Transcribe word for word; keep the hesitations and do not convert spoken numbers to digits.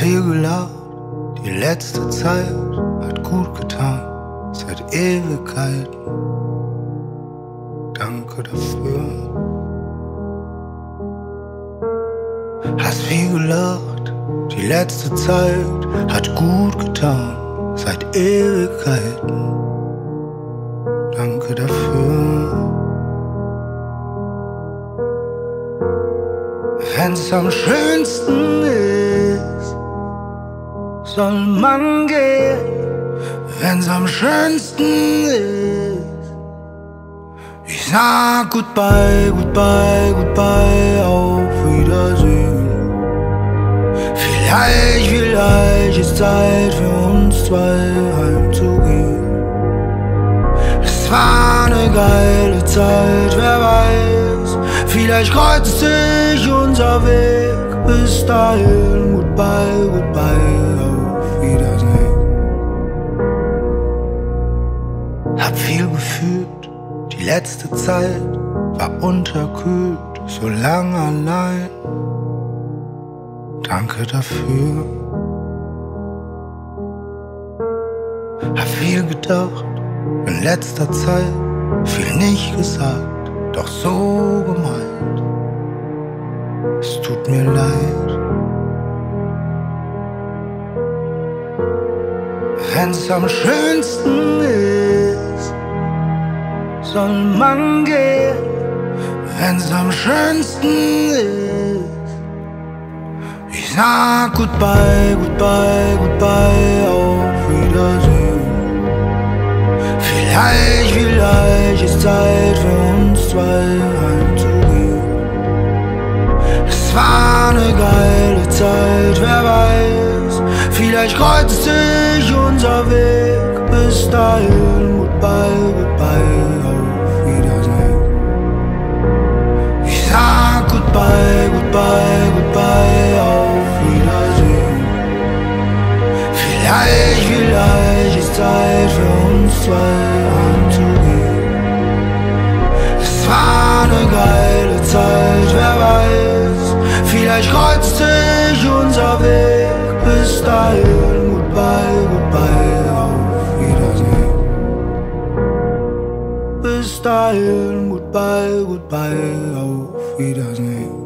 viel gelacht, die letzte Zeit hat gut getan, seit Ewigkeiten. Danke dafür. Hast viel gelacht, die letzte Zeit hat gut getan, seit Ewigkeiten. Danke dafür. Wenn's am schönsten ist, soll man gehen. Wenn's am schönsten ist, ich sag goodbye, goodbye, goodbye, auf Wiedersehen. Vielleicht, vielleicht ist Zeit für uns zwei heimzugehen. Es war eine geile Zeit, wer weiß. Vielleicht kreuzt sich unser Weg. Bis dahin, goodbye, goodbye, auf Wiedersehen. Hab viel gefühlt, die letzte Zeit war unterkühlt, so lang allein. Danke dafür. Hab viel gedacht, in letzter Zeit viel nicht gesagt, doch so gemeint. Es tut mir leid. Wenn's am schönsten ist, soll man gehen. Wenn's am schönsten ist, ich sag goodbye, goodbye, goodbye, auf Wiedersehen. Vielleicht, vielleicht ist Zeit für uns zwei heimzugehen. Es war eine geile Zeit, wer weiß. Vielleicht kreuzt sich unser Weg. Bis dahin, goodbye, goodbye, auf Wiedersehen. Ich sag goodbye, goodbye, goodbye, auf Wiedersehen. Vielleicht, vielleicht ist Zeit für uns zwei heimzugehen. Es war eine geile Zeit, wer weiß. Vielleicht kreuzt sich unser Weg. Bis dahin, goodbye, goodbye, auf Wiedersehen. Bis dahin, goodbye, goodbye, auf Wiedersehen.